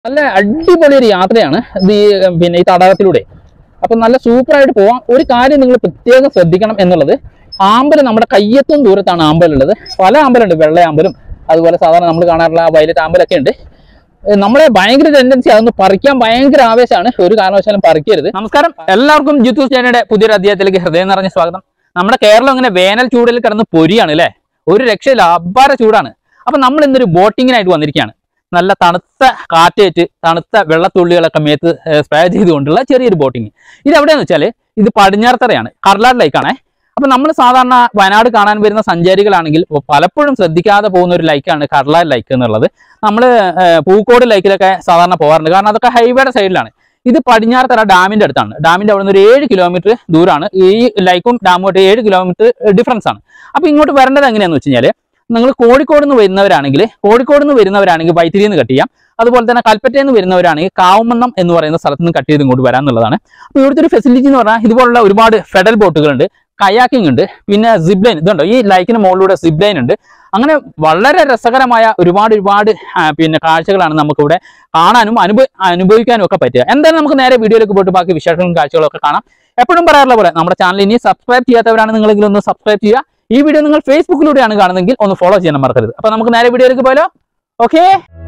നല്ല അടിപൊളി ഒരു യാത്രയാണ് പിന്നെ ഈ തടാകത്തിലൂടെ. അപ്പൊ നല്ല സൂപ്പറായിട്ട് പോവാം. ഒരു കാര്യം നിങ്ങൾ പ്രത്യേകം ശ്രദ്ധിക്കണം എന്നുള്ളത്, ആമ്പല് നമ്മുടെ കയ്യെത്തും ദൂരത്താണ് ആമ്പലുള്ളത്. പല ആമ്പലുണ്ട്, വെള്ളയാമ്പലും അതുപോലെ സാധാരണ നമ്മൾ കാണാറുള്ള വയലറ്റ് ആമ്പലൊക്കെ ഉണ്ട്. നമ്മളെ ഭയങ്കര ടെൻഡൻസി അതൊന്ന് പറിക്കാൻ ഭയങ്കര ആവേശമാണ്. ഒരു കാരണവശാലും പറിക്കരുത്. നമസ്കാരം, എല്ലാവർക്കും ജിത്തു ചാനയുടെ പുതിയൊരു അധ്യായത്തിലേക്ക് ഹൃദയം നിറഞ്ഞ സ്വാഗതം. നമ്മുടെ കേരളം ഇങ്ങനെ വേനൽ ചൂടിൽ കിടന്ന് പൊരിയാണ് അല്ലേ, ഒരു രക്ഷയില്ല, അപാര ചൂടാണ്. അപ്പൊ നമ്മൾ ഇന്നൊരു ബോട്ടിങ്ങിനായിട്ട് വന്നിരിക്കുകയാണ്. നല്ല തണുത്ത കാറ്റേറ്റ് തണുത്ത വെള്ളത്തുള്ളികളൊക്കെ മേത്ത് സ്പ്രേ ചെയ്തുകൊണ്ടുള്ള ചെറിയൊരു ബോട്ടിങ്. ഇത് എവിടെയാണെന്ന് വെച്ചാൽ ഇത് പടിഞ്ഞാറത്തറയാണ്, കർലാട് ലൈക്കാണേ. അപ്പൊ നമ്മൾ സാധാരണ വയനാട് കാണാൻ വരുന്ന സഞ്ചാരികളാണെങ്കിൽ പലപ്പോഴും ശ്രദ്ധിക്കാതെ പോകുന്ന ഒരു ലൈക്കാണ് കർലാട് ലൈക്ക് എന്നുള്ളത്. നമ്മൾ പൂക്കോട് ലൈക്കിലൊക്കെ സാധാരണ പോകാറുണ്ട്, കാരണം അതൊക്കെ ഹൈവേയുടെ സൈഡിലാണ്. ഇത് പടിഞ്ഞാറത്തറ ഡാമിന്റെ അടുത്താണ്. ഡാമിന്റെ അവിടെ നിന്ന് ഒരു 7 കിലോമീറ്റർ ദൂരമാണ്. ഈ ലൈക്കും ഡാമുമായിട്ട് 7 കിലോമീറ്റർ ഡിഫറൻസ് ആണ്. അപ്പൊ ഇങ്ങോട്ട് വരേണ്ടത് എങ്ങനെയാന്ന് വെച്ച് കഴിഞ്ഞാൽ, നിങ്ങൾ കോഴിക്കോട് നിന്ന് വരുന്നവരാണെങ്കിൽ വൈത്തിരിയിൽ നിന്ന് കട്ട് ചെയ്യാം. അതുപോലെ തന്നെ കൽപ്പറ്റയിൽ നിന്ന് വരുന്നവരാണെങ്കിൽ കാവുമന്നം എന്ന് പറയുന്ന സ്ഥലത്ത് നിന്ന് കട്ട് ചെയ്ത് ഇങ്ങോട്ട് വരാന്നുള്ളതാണ്. അപ്പോൾ ഇവിടുത്തെ ഒരു ഫെസിലിറ്റി എന്ന് പറഞ്ഞാൽ ഇതുപോലുള്ള ഒരുപാട് ഫെഡൽ ബോട്ടുകളുണ്ട്, കയാക്കിംഗ് ഉണ്ട്, പിന്നെ സിബ് ലൈൻ ഇതുണ്ടോ, ഈ ലൈക്കിന് മുകളിലൂടെ സിബ് ലൈൻ ഉണ്ട്. അങ്ങനെ വളരെ രസകരമായ ഒരുപാട് പിന്നെ കാഴ്ചകളാണ് നമുക്കിവിടെ കാണാനും അനുഭവിക്കാനും ഒക്കെ പറ്റുക. എന്തായാലും നമുക്ക് നേരെ വീഡിയോയിലേക്ക് പോയിട്ട് ബാക്കി വിശേഷങ്ങളും കാഴ്ചകളും ഒക്കെ കാണാം. എപ്പോഴും പറയാറുള്ള പോലെ നമ്മുടെ ചാനൽ ഇനി സബ്സ്ക്രൈബ് ചെയ്യാത്തവരാണ് നിങ്ങളെങ്കിലും ഒന്ന് സബ്സ്ക്രൈബ് ചെയ്യുക. ഈ വീഡിയോ നിങ്ങൾ ഫേസ്ബുക്കിലൂടെയാണ് കാണുന്നതെങ്കിൽ ഒന്ന് ഫോളോ ചെയ്യാൻ മറക്കരുത്. അപ്പൊ നമുക്ക് നേരെ വീഡിയോയിലേക്ക് പോയാലോ. ഓക്കെ,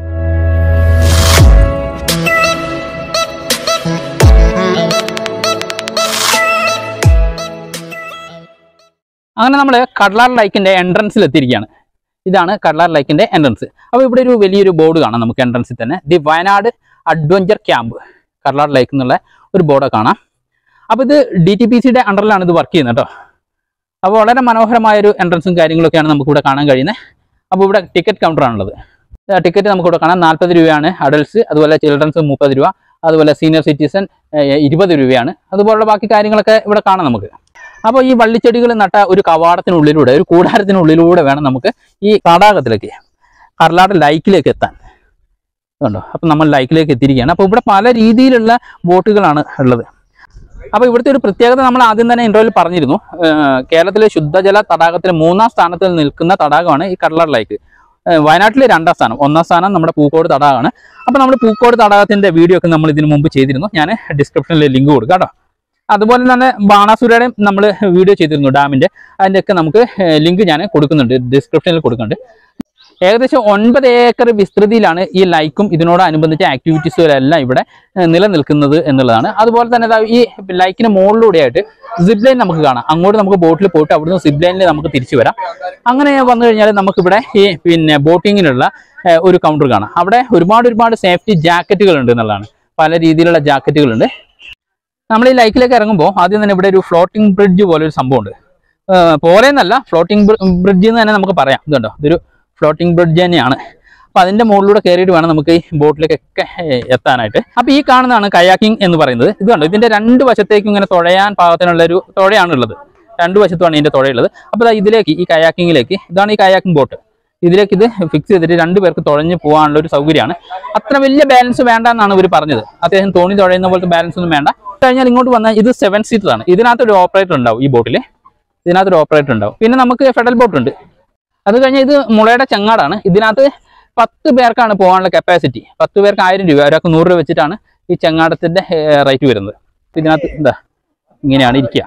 അങ്ങനെ നമ്മൾ കർലാട് ലൈക്കിന്റെ എൻട്രൻസിൽ എത്തിയിരിക്കുകയാണ്. ഇതാണ് കർലാട് ലൈക്കിന്റെ എൻട്രൻസ്. അപ്പോൾ ഇവിടെ ഒരു വലിയൊരു ബോർഡ് കാണാം നമുക്ക് എൻട്രൻസിൽ തന്നെ, the Wayanad adventure camp Karlad lake എന്നുള്ള ഒരു ബോർഡ് കാണാം. അപ്പോൾ ഇത് DTPCയുടെ അണ്ടറിലാണ് ഇത് വർക്ക് ചെയ്യുന്നത് കേട്ടോ. അപ്പോൾ വളരെ മനോഹരമായൊരു എൻട്രൻസും കാര്യങ്ങളൊക്കെയാണ് നമുക്കിവിടെ കാണാൻ കഴിയുന്നത്. അപ്പോൾ ഇവിടെ ടിക്കറ്റ് കൗണ്ടറാണുള്ളത്. ടിക്കറ്റ് നമുക്കിവിടെ കാണാം. 40 രൂപയാണ് അഡൽട്സ്, അതുപോലെ ചിൽഡ്രൻസ് 30 രൂപ, അതുപോലെ സീനിയർ സിറ്റിസൺ 20 രൂപയാണ്. അതുപോലുള്ള ബാക്കി കാര്യങ്ങളൊക്കെ ഇവിടെ കാണാം നമുക്ക്. അപ്പോൾ ഈ വള്ളിച്ചെടികൾ നട്ട ഒരു കവാടത്തിനുള്ളിലൂടെ, ഒരു കൂടാരത്തിനുള്ളിലൂടെ വേണം നമുക്ക് ഈ തടാകത്തിലേക്ക്, കർലാട് ലൈക്കിലേക്ക് എത്താൻ. അതുകൊണ്ടോ, അപ്പം നമ്മൾ ലൈക്കിലേക്ക് എത്തിയിരിക്കുകയാണ്. അപ്പോൾ ഇവിടെ പല രീതിയിലുള്ള ബോട്ടുകളാണ് ഉള്ളത്. അപ്പോൾ ഇവിടുത്തെ ഒരു പ്രത്യേകത നമ്മൾ ആദ്യം തന്നെ ഇൻട്രോയിൽ പറഞ്ഞിരുന്നു. കേരളത്തിലെ ശുദ്ധജല തടാകത്തിലെ 3ാം സ്ഥാനത്തിൽ നിൽക്കുന്ന തടാകമാണ് ഈ കർലാട് ലൈക്ക്. വയനാട്ടിലെ 2ാം സ്ഥാനം, 1ാം സ്ഥാനം നമ്മുടെ പൂക്കോട് തടാകമാണ്. അപ്പോൾ നമ്മൾ പൂക്കോട് തടാകത്തിന്റെ വീഡിയോ ഒക്കെ നമ്മൾ ഇതിനു മുമ്പ് ചെയ്തിരുന്നു. ഞാൻ ഡിസ്ക്രിപ്ഷനിൽ ലിങ്ക് കൊടുക്കാം കേട്ടോ. അതുപോലെ തന്നെ ബാണാസുരയുടെയും നമ്മൾ വീഡിയോ ചെയ്തിരുന്നു, ഡാമിന്റെ. അതിൻ്റെയൊക്കെ നമുക്ക് ലിങ്ക് ഞാൻ കൊടുക്കുന്നുണ്ട്, ഡിസ്ക്രിപ്ഷനിൽ കൊടുക്കുന്നുണ്ട്. ഏകദേശം 9 ഏക്കർ വിസ്തൃതിയിലാണ് ഈ ലൈക്കും ഇതിനോടനുബന്ധിച്ച ആക്ടിവിറ്റീസുകളെല്ലാം ഇവിടെ നിലനിൽക്കുന്നത് എന്നുള്ളതാണ്. അതുപോലെ തന്നെ ഈ ലൈക്കിന് മുകളിലൂടെയായിട്ട് സിബ് ലൈൻ നമുക്ക് കാണാം. അങ്ങോട്ട് നമുക്ക് ബോട്ടിൽ പോയിട്ട് അവിടുന്ന് സിബ് ലൈനിൽ നമുക്ക് തിരിച്ചു വരാം. അങ്ങനെ വന്നു കഴിഞ്ഞാൽ നമുക്കിവിടെ ഈ പിന്നെ ബോട്ടിങ്ങിനുള്ള ഒരു കൗണ്ടർ കാണാം. അവിടെ ഒരുപാട് സേഫ്റ്റി ജാക്കറ്റുകൾ ഉണ്ട് എന്നുള്ളതാണ്. പല രീതിയിലുള്ള ജാക്കറ്റുകളുണ്ട്. നമ്മൾ ഈ ലൈക്കിലേക്ക് ഇറങ്ങുമ്പോൾ ആദ്യം തന്നെ ഇവിടെ ഒരു ഫ്ലോട്ടിംഗ് ബ്രിഡ്ജ് പോലെ ഒരു സംഭവമുണ്ട്. പോലെയെന്നല്ല, ഫ്ലോട്ടിംഗ് ബ്രിഡ്ജ് എന്ന് തന്നെ നമുക്ക് പറയാം. ഇതുണ്ടോ, ഇതൊരു ഫ്ലോട്ടിംഗ് ബ്രിഡ്ജ് തന്നെയാണ്. അപ്പോൾ അതിൻ്റെ മുകളിലൂടെ കയറിയിട്ട് വേണം നമുക്ക് ഈ ബോട്ടിലേക്കൊക്കെ എത്താനായിട്ട്. അപ്പോൾ ഈ കാണുന്നതാണ് കയാക്കിംഗ് എന്ന് പറയുന്നത്. ഇത് കണ്ടോ, ഇതിൻ്റെ 2 വശത്തേക്കും ഇങ്ങനെ തുഴയാൻ പാകത്തിനുള്ളൊരു തുഴയാണുള്ളത്. 2 വശത്തുമാണ് ഇതിൻ്റെ തുഴയുള്ളത്. അപ്പോൾ ഇതിലേക്ക്, ഈ കയാക്കിങ്ങിലേക്ക്, ഇതാണ് ഈ കയാക്കിംഗ് ബോട്ട്, ഇതിലേക്ക് ഇത് ഫിക്സ് ചെയ്തിട്ട് 2 പേർക്ക് തുഴഞ്ഞ് പോകാനുള്ള ഒരു സൗകര്യമാണ്. അത്ര വലിയ ബാലൻസ് വേണ്ട എന്നാണ് ഇവർ പറഞ്ഞത്. അത്യാവശ്യം തോണി തുഴയുന്ന പോലത്തെ ബാലൻസ് ഒന്നും വേണ്ട. കഴിഞ്ഞാൽ ഇങ്ങോട്ട് വന്നാൽ ഇത് 7 സീറ്ററാണ്. ഇതിനകത്തൊരു ഓപ്പറേറ്റർ ഉണ്ടാവും. ഈ ബോട്ടിൽ ഇതിനകത്തൊരു ഓപ്പറേറ്റർ ഉണ്ടാവും. പിന്നെ നമുക്ക് ഫെഡൽ ബോട്ട് ഉണ്ട്. അത് കഴിഞ്ഞാൽ ഇത് മുളയുടെ ചങ്ങാടാണ്. ഇതിനകത്ത് 10 പേർക്കാണ് പോകാനുള്ള കപ്പാസിറ്റി. 10 പേർക്ക് 1000 രൂപ, ഒരാൾക്ക് 100 രൂപ വെച്ചിട്ടാണ് ഈ ചങ്ങാടത്തിന്റെ റേറ്റ് വരുന്നത്. ഇതിനകത്ത് എന്താ ഇങ്ങനെയാണ് ഇരിക്കുക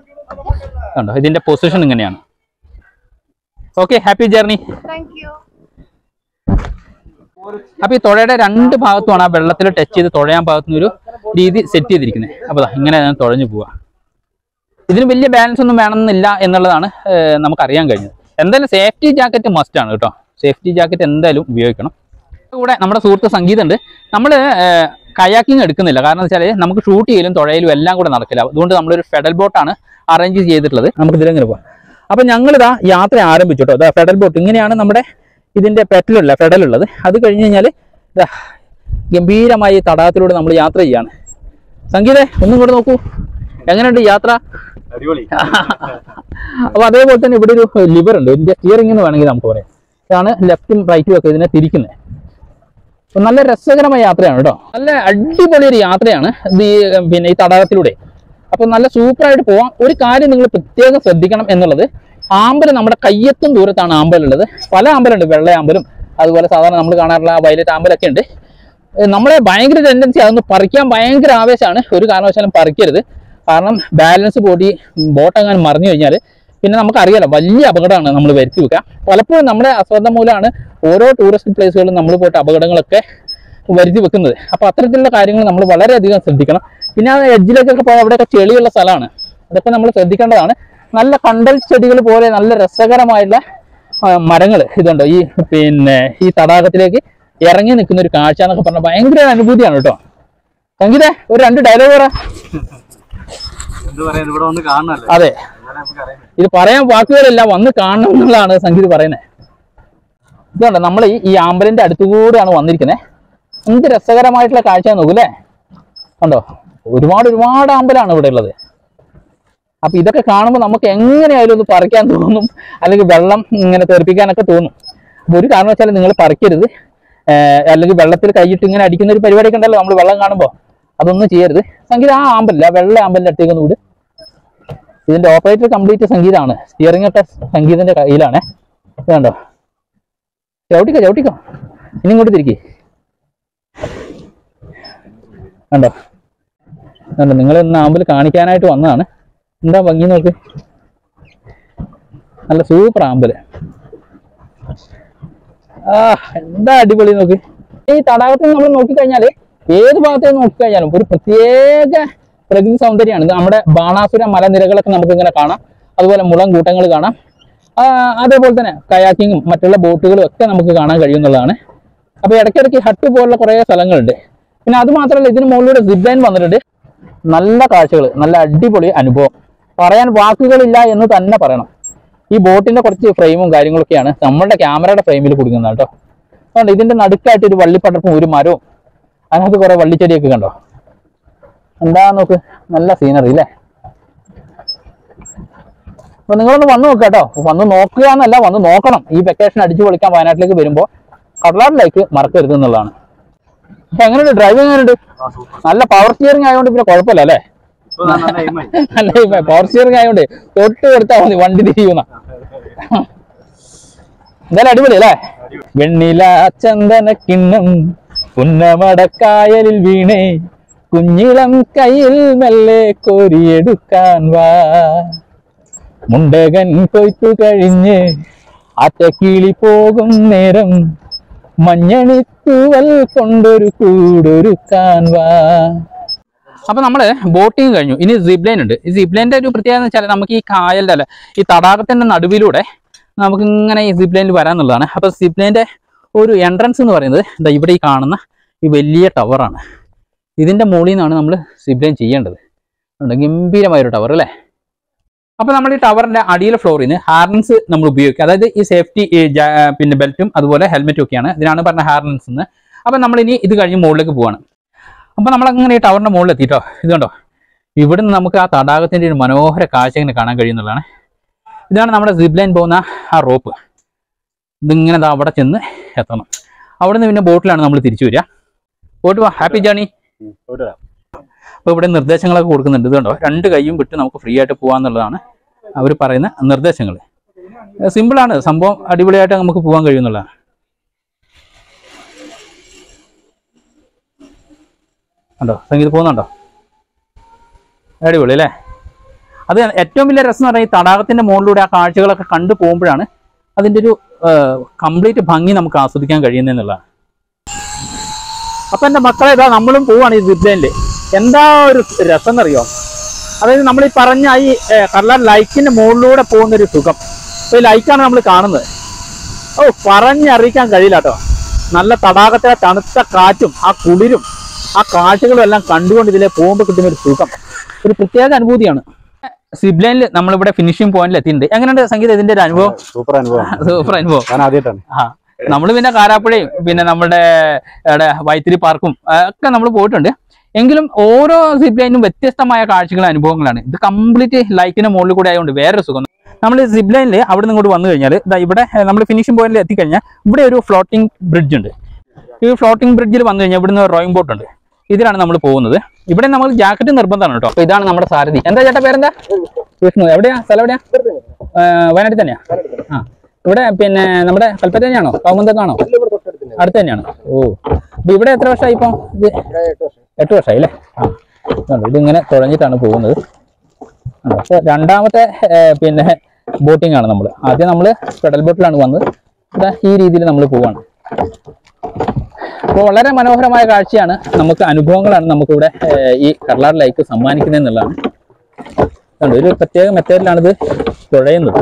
കണ്ടോ, ഇതിന്റെ പൊസിഷൻ ഇങ്ങനെയാണ്. Okay, happy journey. അപ്പൊ ഈ തുഴയുടെ 2 ഭാഗത്തുമാണ് ആ വെള്ളത്തിൽ ടച്ച് ചെയ്ത് തുഴയാൻ പാകത്തുന്ന ഒരു രീതി സെറ്റ് ചെയ്തിരിക്കുന്നത്. അപ്പോൾ ഇങ്ങനെ തുഴഞ്ഞു പോവുക. ഇതിന് വലിയ ബാലൻസ് ഒന്നും വേണമെന്നില്ല എന്നുള്ളതാണ് നമുക്കറിയാൻ കഴിഞ്ഞത്. എന്തായാലും സേഫ്റ്റി ജാക്കറ്റ് മസ്റ്റ് ആണ് കേട്ടോ. സേഫ്റ്റി ജാക്കറ്റ് എന്തായാലും ഉപയോഗിക്കണം. കൂടെ നമ്മുടെ സുഹൃത്ത് സംഗീതമുണ്ട്. നമ്മൾ കയാക്കിങ് എടുക്കുന്നില്ല, കാരണം എന്ന് വെച്ചാൽ നമുക്ക് ഷൂട്ട് ചെയ്യലും തുഴയിലും എല്ലാം കൂടെ നടക്കില്ല. അതുകൊണ്ട് നമ്മളൊരു ഫെഡൽ ബോട്ടാണ് അറേഞ്ച് ചെയ്തിട്ടുള്ളത്. നമുക്ക് ഇതിലെങ്ങനെ പോകാം. അപ്പം ഞങ്ങളിതാ യാത്ര ആരംഭിച്ചു കേട്ടോ. ഫെഡൽ ബോട്ട് ഇങ്ങനെയാണ് നമ്മുടെ ഇതിൻ്റെ പെറ്റലുള്ള ഫെഡലുള്ളത്. അത് കഴിഞ്ഞ് കഴിഞ്ഞാൽ ഗംഭീരമായി തടാകത്തിലൂടെ നമ്മൾ യാത്ര ചെയ്യാണ്. സംഗീതേ, ഒന്നും കൂടെ നോക്കൂ, എങ്ങനെയുണ്ട് യാത്ര? അപ്പോൾ അതേപോലെ തന്നെ ഇവിടെ ഒരു ലിവർ ഉണ്ട്, ഇതിൻ്റെ സ്റ്റിയറിംഗ് എന്ന് വേണമെങ്കിൽ നമുക്ക് പറയാം. ഇതാണ് ലെഫ്റ്റും റൈറ്റും ഒക്കെ ഇതിനെ തിരിക്കുന്നത്. അപ്പം നല്ല രസകരമായ യാത്രയാണ് കേട്ടോ. നല്ല അടിപൊളി ഒരു യാത്രയാണ് പിന്നെ ഈ തടാകത്തിലൂടെ. അപ്പോൾ നല്ല സൂപ്പറായിട്ട് പോവാം. ഒരു കാര്യം നിങ്ങൾ പ്രത്യേകം ശ്രദ്ധിക്കണം എന്നുള്ളത്, ആമ്പല് നമ്മുടെ കയ്യെത്തും ദൂരത്താണ് ആമ്പലുള്ളത്. പല ആമ്പലുണ്ട്, വെള്ളയാമ്പലും അതുപോലെ സാധാരണ നമ്മൾ കാണാറുള്ള വയലറ്റ് ആമ്പലൊക്കെ ഉണ്ട്. നമ്മളെ ഭയങ്കര ടെൻഡൻസി അതൊന്ന് പറിക്കാൻ ഭയങ്കര ആവേശമാണ്. ഒരു കാരണവശാലും പറിക്കരുത്. കാരണം ബാലൻസ് ബോട്ട് എങ്ങാനും മറിഞ്ഞു കഴിഞ്ഞാൽ പിന്നെ നമുക്കറിയാലോ വലിയ അപകടമാണ് നമ്മൾ വരുത്തി വെക്കുക. പലപ്പോഴും നമ്മുടെ അശ്രദ്ധ മൂലമാണ് ഓരോ ടൂറിസ്റ്റ് പ്ലേസുകളിലും നമ്മൾ പോയിട്ട് അപകടങ്ങളൊക്കെ വരുത്തി വെക്കുന്നത്. അപ്പോൾ അത്തരത്തിലുള്ള കാര്യങ്ങൾ നമ്മൾ വളരെയധികം ശ്രദ്ധിക്കണം. പിന്നെ ആ എഡ്ജിലേക്കൊക്കെ പോയാൽ അവിടെയൊക്കെ ചെളിയുള്ള സ്ഥലമാണ്, അതൊക്കെ നമ്മൾ ശ്രദ്ധിക്കേണ്ടതാണ്. നല്ല കണ്ടൽ ചെടികൾ പോലെ നല്ല രസകരമായിട്ടുള്ള മരങ്ങൾ ഇതുണ്ടോ ഈ തടാകത്തിലേക്ക് ഇറങ്ങി നിൽക്കുന്ന ഒരു കാഴ്ച എന്നൊക്കെ പറഞ്ഞാൽ ഭയങ്കര അനുഭൂതിയാണ് കേട്ടോ. സംഗീത ഒരു 2 ഡയലോഗ് പറ. അതെ, ഇത് പറയാൻ വാക്കുകളില്ല, വന്ന് കാണണം എന്നുള്ളതാണ് സംഗീത പറയുന്നത്. ഇതുണ്ടോ നമ്മൾ ഈ ആമ്പലിന്റെ അടുത്തുകൂടെയാണ് വന്നിരിക്കുന്നത്. എന്ത് രസകരമായിട്ടുള്ള കാഴ്ച നോക്കൂല്ലേ, കണ്ടോ ഒരുപാട് ആമ്പലാണ് ഇവിടെ ഉള്ളത്. അപ്പൊ ഇതൊക്കെ കാണുമ്പോൾ നമുക്ക് എങ്ങനെയായാലും ഒന്ന് പറിക്കാൻ തോന്നും, അല്ലെങ്കിൽ വെള്ളം ഇങ്ങനെ തെറിപ്പിക്കാനൊക്കെ തോന്നും. അപ്പൊ ഒരു കാരണവശാലും നിങ്ങൾ പറിക്കരുത്. അല്ലെങ്കിൽ വെള്ളത്തിൽ കൈയിട്ട് ഇങ്ങനെ അടിക്കുന്ന ഒരു പരിപാടിയൊക്കെ ഉണ്ടല്ലോ നമ്മൾ വെള്ളം കാണുമ്പോൾ, അതൊന്നും ചെയ്യരുത്. സംഗീത ആ ആമ്പലില്ല, വെള്ള ആമ്പലിന്റെ അടുത്തേക്ക് ഒന്ന് വിട്. ഇതിന്റെ ഓപ്പറേറ്റർ കംപ്ലീറ്റ് സംഗീതമാണ്, സ്റ്റിയറിംഗ് ഒക്കെ സംഗീതന്റെ കയ്യിലാണ്. കണ്ടോ, ചവിട്ടിക്കോ ഇനി ഇങ്ങോട്ട് തിരിക്കേ. കണ്ടോ നിങ്ങൾ ഇന്ന് ആമ്പൽ കാണിക്കാനായിട്ട് വന്നതാണ്. എന്താ ഭംഗി നോക്ക്, നല്ല സൂപ്പർ ആമ്പല്. എന്താ അടിപൊളി നോക്ക്. ഈ തടാകത്തിൽ നമ്മൾ നോക്കിക്കഴിഞ്ഞാൽ ഏത് ഭാഗത്തേക്ക് നോക്കിക്കഴിഞ്ഞാലും ഒരു പ്രത്യേക പ്രകൃതി സൗന്ദര്യമാണ്. ഇത് നമ്മുടെ ബാണാസുര മലനിരകളൊക്കെ നമുക്ക് ഇങ്ങനെ കാണാം, അതുപോലെ മുളം കൂട്ടങ്ങൾ കാണാം, അതേപോലെ തന്നെ കയാക്കിങ്ങും മറ്റുള്ള ബോട്ടുകളും ഒക്കെ നമുക്ക് കാണാൻ കഴിയുന്നതാണ്. അപ്പോൾ ഇടയ്ക്കിടയ്ക്ക് ഹട്ട് പോലുള്ള കുറേ സ്ഥലങ്ങളുണ്ട്. പിന്നെ അത് മാത്രമല്ല, ഇതിന് മുകളിലൂടെ സിപ്പ് ലൈൻ വന്നിട്ടുണ്ട്. നല്ല കാഴ്ചകൾ, നല്ല അടിപൊളി അനുഭവം, പറയാൻ വാക്കുകളില്ല എന്ന് തന്നെ പറയണം. ഈ ബോട്ടിന്റെ കുറച്ച് ഫ്രെയിമും കാര്യങ്ങളൊക്കെയാണ് നമ്മളുടെ ക്യാമറയുടെ ഫ്രെയിമിൽ കൊടുക്കുന്നത് കേട്ടോ. അതുകൊണ്ട് ഇതിന്റെ നടുക്കായിട്ട് ഒരു വള്ളിപ്പടർപ്പും ഒരു മരവും അതിനകത്ത് കുറെ വള്ളിച്ചെടിയൊക്കെ കണ്ടോ. എന്താ നോക്ക്, നല്ല സീനറി അല്ലേ. അപ്പൊ നിങ്ങളൊന്ന് വന്ന് നോക്കുക കേട്ടോ. വന്ന് നോക്കുക എന്നല്ല, വന്ന് നോക്കണം. ഈ വെക്കേഷൻ അടിച്ചു പൊളിക്കാൻ വയനാട്ടിലേക്ക് വരുമ്പോൾ കടലാർ ലേക്ക് മറക്കരുത് എന്നുള്ളതാണ്. അപ്പൊ എങ്ങനെയുണ്ട് ഡ്രൈവിംഗ്? എങ്ങനെയുണ്ട്? നല്ല പവർ സ്റ്റിയറിംഗ് ആയതുകൊണ്ട് പിന്നെ കുഴപ്പമില്ല അല്ലേ. നല്ല പവർ സ്റ്റിയറിംഗ് ആയതുകൊണ്ട് തൊട്ട് കൊടുത്താൽ മതി, വണ്ടി തിരിയുന്ന. എന്തായാലും അടിപൊളി അല്ലേ. വെണ്ണില ചന്ദന കിണ്ണം പുന്നമടക്കായലിൽ വീണേ, കുഞ്ഞിളം കയ്യിൽ മെല്ലെ കോരിയെടുക്കാൻ വാ, മുണ്ടകൻ കൊയ്ത്തു കഴിഞ്ഞ് ആറ്റക്കിളി പോകും നേരം, മഞ്ഞണിത്തൂവൽ കൊണ്ടൊരു കൂടൊരുക്കാൻ വാ. അപ്പൊ നമ്മള് ബോട്ടിങ് കഴിഞ്ഞു, ഇനി സിപ്പ് ലൈൻ ഉണ്ട്. ഈ സിപ്പ് ലൈനിന്റെ ഒരു പ്രത്യേകത എന്ന് വെച്ചാൽ നമുക്ക് ഈ കായലിന്റെ അല്ല ഈ തടാകത്തിന്റെ നടുവിലൂടെ നമുക്ക് ഇങ്ങനെ ഈ സിപ്പ് ലൈനിൽ വരാന്നുള്ളതാണ്. അപ്പൊ സിപ്പ് ലൈനിന്റെ ഒരു എൻട്രൻസ് എന്ന് പറയുന്നത് എന്താ ഇവിടെ ഈ കാണുന്ന ഈ വലിയ ടവറാണ്. ഇതിന്റെ മുകളിൽ നിന്നാണ് നമ്മൾ സിപ്പ് ലൈൻ ചെയ്യേണ്ടത്. ഗംഭീരമായൊരു ടവർ അല്ലേ. അപ്പൊ നമ്മൾ ഈ ടവറിന്റെ അടിയിലെ ഫ്ലോറിൽ നിന്ന് ഹാർനൻസ് നമ്മൾ ഉപയോഗിക്കുക. അതായത് ഈ സേഫ്റ്റി പിന്നെ ബെൽറ്റും അതുപോലെ ഹെൽമെറ്റും ഒക്കെയാണ്, ഇതിനാണ് പറഞ്ഞ ഹാർനൻസ് എന്ന്. അപ്പൊ നമ്മളിനി ഇത് കഴിഞ്ഞ് മുകളിലേക്ക് പോവാണ്. അപ്പൊ നമ്മളങ്ങനെ ഈ ടവറിന്റെ മുകളിൽ എത്തിയിട്ടോ. ഇതുകൊണ്ടോ ഇവിടുന്ന് നമുക്ക് ആ തടാകത്തിന്റെ ഒരു മനോഹര കാഴ്ച ഇങ്ങനെ കാണാൻ കഴിയുന്നതാണ്. ഇതാണ് നമ്മുടെ സിപ്പ് ലൈൻ പോകുന്ന ആ റോപ്പ്. ഇതിങ്ങനെ അവിടെ ചെന്ന് എത്തണം. അവിടെ നിന്ന് പിന്നെ ബോട്ടിലാണ് നമ്മൾ തിരിച്ചു വരിക. ബോട്ട് വാ, ഹാപ്പി ജേണി. അപ്പോൾ ഇവിടെ നിർദ്ദേശങ്ങളൊക്കെ കൊടുക്കുന്നുണ്ട്. ഇതുകൊണ്ടോ 2 കൈയും വിട്ട് നമുക്ക് ഫ്രീ ആയിട്ട് പോകാമെന്നുള്ളതാണ് അവർ പറയുന്ന നിർദ്ദേശങ്ങൾ. സിമ്പിളാണ് സംഭവം, അടിപൊളിയായിട്ട് നമുക്ക് പോകാൻ കഴിയുന്നുള്ളതാണ്. കണ്ടോ സംഗീതം പോകുന്നുണ്ടോ, അടിപൊളി അല്ലേ. അത് ഏറ്റവും വലിയ രസം എന്ന് പറഞ്ഞാൽ ഈ തടാകത്തിന്റെ മുകളിലൂടെ ആ കാഴ്ചകളൊക്കെ കണ്ടു പോകുമ്പോഴാണ് അതിൻ്റെ ഒരു കംപ്ലീറ്റ് ഭംഗി നമുക്ക് ആസ്വദിക്കാൻ കഴിയുന്നതെന്നുള്ളതാണ്. അപ്പൊ എൻ്റെ മക്കളെ ഇതാ നമ്മളും പോവാണ് ഈ സിപ്പ് ലൈനിൽ. എന്താ ഒരു രസം എന്നറിയോ, അതായത് നമ്മൾ ഈ പറഞ്ഞ ഈ കടലാർ ലൈക്കിന്റെ മുകളിലൂടെ പോകുന്ന ഒരു സുഖം. അപ്പൊ ഈ ലൈക്കാണ് നമ്മൾ കാണുന്നത്. പറഞ്ഞറിയിക്കാൻ കഴിയില്ല കേട്ടോ. നല്ല തടാകത്തിലെ തണുത്ത കാറ്റും ആ കുളിരും ആ കാഴ്ചകളും എല്ലാം കണ്ടുകൊണ്ട് ഇതിലെ പോകുമ്പോൾ കിട്ടുന്ന ഒരു സുഖം, ഒരു പ്രത്യേക അനുഭൂതിയാണ്. സിപ്പ് ലൈനിൽ നമ്മളിവിടെ ഫിനിഷിംഗ് പോയിന്റിൽ എത്തിയിട്ടുണ്ട്. എങ്ങനെയുണ്ട് സംഗീതം ഇതിന്റെ ഒരു അനുഭവം? സൂപ്പർ അനുഭവം. നമ്മൾ പിന്നെ കാരാപ്പുഴയും പിന്നെ നമ്മുടെ വൈത്തിരി പാർക്കും ഒക്കെ നമ്മൾ പോയിട്ടുണ്ട്. എങ്കിലും ഓരോ സിപ്പ് ലൈനും വ്യത്യസ്തമായ കാഴ്ചകളും അനുഭവങ്ങളാണ്. ഇത് കംപ്ലീറ്റ് ലൈക്കിന്റെ മുകളിൽ കൂടെ ആയതുകൊണ്ട് വേറൊരു സുഖം. നമ്മൾ സിപ്പ് ലൈനിൽ അവിടെ നിന്ന് ഇങ്ങോട്ട് വന്നു കഴിഞ്ഞാൽ ഇവിടെ നമ്മൾ ഫിനിഷിംഗ് പോയിന്റിൽ എത്തിക്കഴിഞ്ഞാൽ ഇവിടെ ഒരു ഫ്ലോട്ടിംഗ് ബ്രിഡ്ജ് ഉണ്ട്. ഈ ഫ്ലോട്ടിംഗ് ബ്രിഡ്ജിൽ വന്നു കഴിഞ്ഞാൽ ഇവിടുന്ന് റോയിങ് ബോട്ട് ഉണ്ട്. ഇതിലാണ് നമ്മൾ പോകുന്നത്. ഇവിടെ നമ്മൾ ജാക്കറ്റ് നിർബന്ധമാണ് കേട്ടോ. അപ്പൊ ഇതാണ് നമ്മുടെ സാരഥി. എന്താ ചേട്ടാ പേരെന്താ? വിഷ്ണു. എവിടെയാ സ്ഥലം? എവിടെയാ? വയനാട്ടിൽ തന്നെയാ. ആ ഇവിടെ പിന്നെ നമ്മുടെ കൽപ്പറ്റ തന്നെയാണോ കൗമുന്തക്കാണോ? അടുത്ത് തന്നെയാണ്. ഓ, അപ്പൊ ഇവിടെ എത്ര വർഷമായി ഇപ്പം? ഇത് 8 വർഷമായി അല്ലേ? ഇതിങ്ങനെ തുഴഞ്ഞിട്ടാണ് പോകുന്നത്. അപ്പോൾ രണ്ടാമത്തെ പിന്നെ ബോട്ടിംഗ് ആണ് നമ്മൾ. ആദ്യം നമ്മൾ പെഡൽ ബോട്ടിലാണ് വന്നത്. ഈ രീതിയിൽ നമ്മൾ പോവാണ്. അപ്പോൾ വളരെ മനോഹരമായ കാഴ്ചയാണ്, നമുക്ക് അനുഭവങ്ങളാണ് നമുക്കിവിടെ ഈ കട്ലാർ ലൈക്ക് സമ്മാനിക്കുന്നത് എന്നുള്ളതാണ്. ഒരു പ്രത്യേക മെത്തേഡിലാണിത് തുഴയുന്നത്.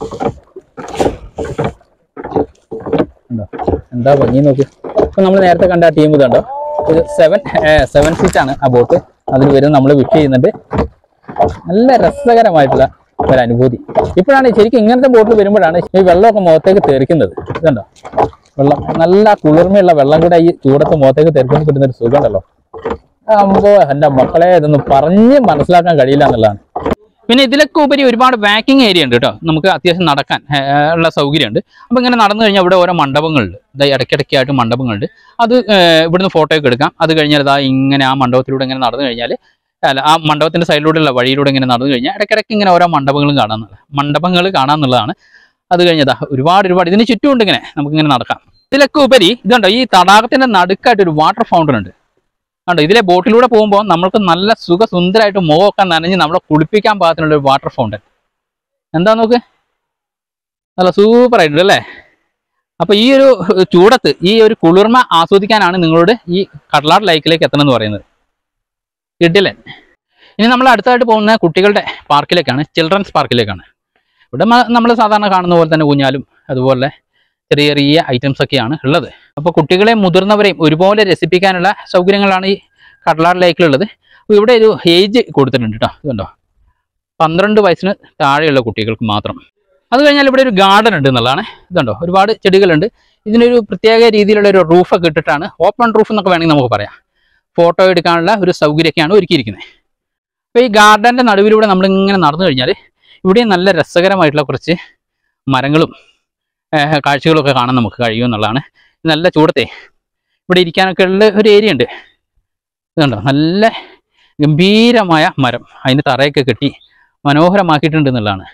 എന്താ ഭംഗി നോക്ക്. ഇപ്പൊ നമ്മൾ നേരത്തെ കണ്ട ടീം ഇതുണ്ടോ, ഇത് 7 സീറ്റാണ് ആ ബോട്ട്. അതിൽ വരുന്ന നമ്മൾ വിഷ് ചെയ്യുന്നുണ്ട്. നല്ല രസകരമായിട്ടുള്ള ഒരു അനുഭൂതി. ഇപ്പോഴാണ് ശരിക്കും ഇങ്ങനത്തെ ബോട്ടിൽ വരുമ്പോഴാണ് ഈ വെള്ളമൊക്കെ മുഖത്തേക്ക് തെറിക്കുന്നത്. ഇതുണ്ടോ, വെള്ളം നല്ല കുളിർമയുള്ള വെള്ളം കൂടെ ഈ ചൂടത്ത് മുഖത്തേക്ക് തെറിക്കുമ്പോൾ കിട്ടുന്ന ഒരു സുഖം ഉണ്ടല്ലോ. അപ്പോൾ എൻ്റെ മക്കളെ ഇതൊന്നും പറഞ്ഞ് മനസ്സിലാക്കാൻ കഴിയില്ല എന്നുള്ളതാണ്. പിന്നെ ഇതിലൊക്കെ ഉപരി ഒരുപാട് വാക്കിംഗ് ഏരിയ ഉണ്ട് കേട്ടോ. നമുക്ക് അത്യാവശ്യം നടക്കാൻ ഉള്ള സൗകര്യമുണ്ട്. അപ്പോൾ ഇങ്ങനെ നടന്നു കഴിഞ്ഞാൽ ഇവിടെ ഓരോ മണ്ഡപങ്ങളുണ്ട്. ഇടയ്ക്കിടയ്ക്കായിട്ട് മണ്ഡപങ്ങളുണ്ട്. അത് ഇവിടുന്ന് ഫോട്ടോയൊക്കെ എടുക്കാം. അത് കഴിഞ്ഞാൽ ഇതാ ഇങ്ങനെ ആ മണ്ഡപത്തിലൂടെ ഇങ്ങനെ നടന്നു കഴിഞ്ഞാൽ, അല്ല ആ മണ്ഡപത്തിൻ്റെ സൈഡിലൂടെയുള്ള വഴിയിലൂടെ ഇങ്ങനെ നടന്നു കഴിഞ്ഞാൽ ഇടയ്ക്കിടയ്ക്ക് ഇങ്ങനെ ഓരോ മണ്ഡപങ്ങൾ കാണാമെന്നുള്ളതാണ്. അത് കഴിഞ്ഞതാ ഒരുപാട് ഇതിന് ചുറ്റുമുണ്ട്. ഇങ്ങനെ നമുക്കിങ്ങനെ നടക്കാം. ഇതിലൊക്കെ ഉപരി ഇതുണ്ടോ, ഈ തടാകത്തിൻ്റെ നടുക്കായിട്ട് ഒരു വാട്ടർ ഫൗണ്ടൻ ഉണ്ട്. കണ്ടോ, ഇതിലെ ബോട്ടിലൂടെ പോകുമ്പോൾ നമ്മൾക്ക് നല്ല സുന്ദരമായിട്ട് മുഖമൊക്കെ നനഞ്ഞ് നമ്മളെ കുളിപ്പിക്കാൻ പാകത്തിനുള്ള ഒരു വാട്ടർ ഫൗണ്ടൻ. എന്താ നോക്ക്, നല്ല സൂപ്പറായിട്ടുണ്ട് അല്ലേ? അപ്പോൾ ഈ ഒരു ചൂടത്ത് ഈ ഒരു കുളിർമ ആസ്വദിക്കാനാണ് നിങ്ങളോട് ഈ കട്ലാർ ലൈക്കിലേക്ക് എത്തണം എന്ന് പറയുന്നത്. കിട്ടില്ലേ? ഇനി നമ്മൾ അടുത്തായിട്ട് പോകുന്ന കുട്ടികളുടെ പാർക്കിലേക്കാണ്, ചിൽഡ്രൻസ് പാർക്കിലേക്കാണ്. ഇവിടെ നമ്മൾ സാധാരണ കാണുന്ന പോലെ തന്നെ ഊഞ്ഞാലും അതുപോലെ ചെറിയ ചെറിയ ഐറ്റംസ് ഒക്കെയാണ് ഉള്ളത്. അപ്പോൾ കുട്ടികളെയും മുതിർന്നവരെയും ഒരുപോലെ രസിപ്പിക്കാനുള്ള സൗകര്യങ്ങളാണ് ഈ കട്ലാർ ലൈക്കിലുള്ളത്. അപ്പോൾ ഇവിടെ ഒരു ഏജ് കൊടുത്തിട്ടുണ്ട് കേട്ടോ. ഇതുണ്ടോ, 12 വയസ്സിന് താഴെയുള്ള കുട്ടികൾക്ക് മാത്രം. അത് കഴിഞ്ഞാൽ ഇവിടെ ഒരു ഗാർഡൻ ഉണ്ട് എന്നുള്ളതാണ്. ഇതുണ്ടോ, ഒരുപാട് ചെടികളുണ്ട്. ഇതിനൊരു പ്രത്യേക രീതിയിലുള്ള ഒരു റൂഫൊക്കെ ഇട്ടിട്ടാണ്, ഓപ്പൺ റൂഫ് എന്നൊക്കെ വേണമെങ്കിൽ നമുക്ക് പറയാം. ഫോട്ടോ എടുക്കാനുള്ള ഒരു സൗകര്യമൊക്കെയാണ് ഒരുക്കിയിരിക്കുന്നത്. അപ്പോൾ ഈ ഗാർഡൻ്റെ നടുവിലൂടെ നമ്മളിങ്ങനെ നടന്നു കഴിഞ്ഞാൽ ഇവിടെ നല്ല രസകരമായിട്ടുള്ള കുറച്ച് മരങ്ങളും കാഴ്ചകളൊക്കെ കാണാൻ നമുക്ക് കഴിയും എന്നുള്ളതാണ്. നല്ല ചൂടത്തെ ഇവിടെ ഇരിക്കാനൊക്കെ ഉള്ള ഒരു ഏരിയ ഉണ്ട്. ഇതുണ്ടോ, നല്ല ഗംഭീരമായ മരം, അതിന് തറയൊക്കെ കെട്ടി മനോഹരമാക്കിയിട്ടുണ്ട് എന്നുള്ളതാണ്.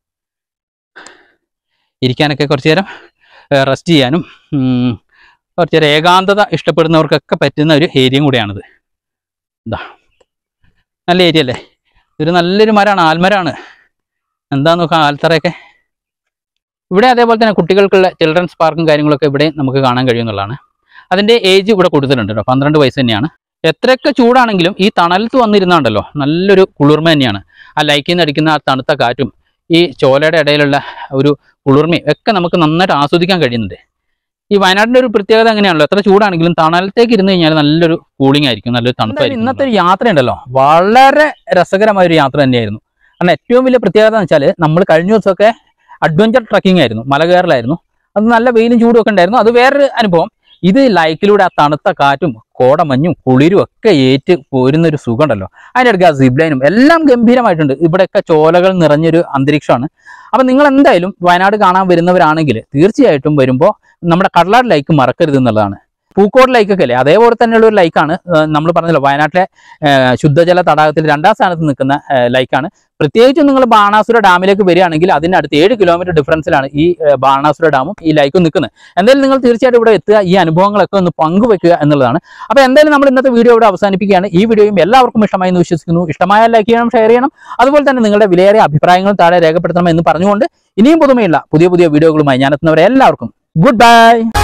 ഇരിക്കാനൊക്കെ കുറച്ച് നേരം റെസ്റ്റ് ചെയ്യാനും കുറച്ച് നേരം ഏകാന്തത ഇഷ്ടപ്പെടുന്നവർക്കൊക്കെ പറ്റുന്ന ഒരു ഏരിയയും കൂടിയാണിത്. എന്താ നല്ല ഏരിയ അല്ലേ? ഇതൊരു നല്ലൊരു മരമാണ്, ആൽമരമാണ്. എന്താ നോക്കാം ആൽത്തറയൊക്കെ. ഇവിടെ അതേപോലെ തന്നെ കുട്ടികൾക്കുള്ള ചിൽഡ്രൻസ് പാർക്കും കാര്യങ്ങളൊക്കെ ഇവിടെ നമുക്ക് കാണാൻ കഴിയുമെന്നുള്ളതാണ്. അതിൻ്റെ ഏജ് ഇവിടെ കൊടുത്തിട്ടുണ്ട് കേട്ടോ, 12 വയസ്സ് തന്നെയാണ്. എത്രയൊക്കെ ചൂടാണെങ്കിലും ഈ തണലത്ത് വന്നിരുന്നാണ്ടല്ലോ നല്ലൊരു കുളിർമ തന്നെയാണ്. ആ ലൈക്കിൽ നിന്ന് അടിക്കുന്ന ആ തണുത്ത കാറ്റും ഈ ചോലയുടെ ഇടയിലുള്ള ഒരു കുളിർമയും ഒക്കെ നമുക്ക് നന്നായിട്ട് ആസ്വദിക്കാൻ കഴിയുന്നുണ്ട്. ഈ വയനാടിൻ്റെ ഒരു പ്രത്യേകത അങ്ങനെയാണല്ലോ, എത്ര ചൂടാണെങ്കിലും തണലത്തേക്ക് ഇരുന്ന് കഴിഞ്ഞാൽ നല്ലൊരു കൂളിംഗ് ആയിരിക്കും, നല്ലൊരു തണുപ്പായിരിക്കും. ഇന്നത്തെ ഒരു യാത്ര ഉണ്ടല്ലോ വളരെ രസകരമായൊരു യാത്ര തന്നെയായിരുന്നു. കാരണം ഏറ്റവും വലിയ പ്രത്യേകത എന്ന് വെച്ചാൽ നമ്മൾ കഴിഞ്ഞ ദിവസമൊക്കെ അഡ്വഞ്ചർ ട്രക്കിംഗ് ആയിരുന്നു, മല കയറലായിരുന്നു. അത് നല്ല വെയിലും ചൂടും ഒക്കെ ഉണ്ടായിരുന്നു, അത് വേറൊരു അനുഭവം. ഇത് ലൈക്കിലൂടെ ആ തണുത്ത കാറ്റും കോടമഞ്ഞും കുളിരും ഒക്കെ ഏറ്റ് പോരുന്നൊരു സുഖം ഉണ്ടല്ലോ. അതിൻ്റെ ഇടയ്ക്ക് ആ സിബ്ലൈനും എല്ലാം ഗംഭീരമായിട്ടുണ്ട്. ഇവിടെയൊക്കെ ചോലകൾ നിറഞ്ഞൊരു അന്തരീക്ഷമാണ്. അപ്പം നിങ്ങൾ എന്തായാലും വയനാട് കാണാൻ വരുന്നവരാണെങ്കിൽ തീർച്ചയായിട്ടും വരുമ്പോൾ നമ്മുടെ കട്ലാർ ലൈക്ക് മറക്കരുത് എന്നുള്ളതാണ്. പൂക്കോട് ലൈക്കൊക്കെ അല്ലേ, അതേപോലെ തന്നെയുള്ള ഒരു ലൈക്കാണ്. നമ്മൾ പറഞ്ഞല്ലോ വയനാട്ടിലെ ശുദ്ധജല തടാകത്തിൽ 2ാം സ്ഥാനത്ത് നിൽക്കുന്ന ലൈക്കാണ്. പ്രത്യേകിച്ചും നിങ്ങൾ ബാണാസുര ഡാമിലേക്ക് വരികയാണെങ്കിൽ അതിൻ്റെ അടുത്ത് 7 കിലോമീറ്റർ ഡിഫറൻസിലാണ് ഈ ബാണാസുര ഡാമും ഈ ലൈക്കും നിൽക്കുന്നത്. എന്തായാലും നിങ്ങൾ തീർച്ചയായിട്ടും ഇവിടെ എത്തുക, ഈ അനുഭവങ്ങളൊക്കെ ഒന്ന് പങ്കുവെക്കുക എന്നുള്ളതാണ്. അപ്പോൾ എന്തായാലും നമ്മൾ ഇന്നത്തെ വീഡിയോ ഇവിടെ അവസാനിപ്പിക്കുകയാണ്. ഈ വീഡിയോയും എല്ലാവർക്കും ഇഷ്ടമായി എന്ന് വിശ്വസിക്കുന്നു. ഇഷ്ടമായാൽ ലൈക്ക് ചെയ്യണം, ഷെയർ ചെയ്യണം. അതുപോലെ തന്നെ നിങ്ങളുടെ വിലയേറിയ അഭിപ്രായങ്ങളും താഴെ രേഖപ്പെടുത്തണം എന്ന് പറഞ്ഞുകൊണ്ട് ഇനിയും പുതുമയുള്ള പുതിയ വീഡിയോകളുമായി ഞാൻ എത്തുന്നവരെ എല്ലാവർക്കും ഗുഡ് ബൈ.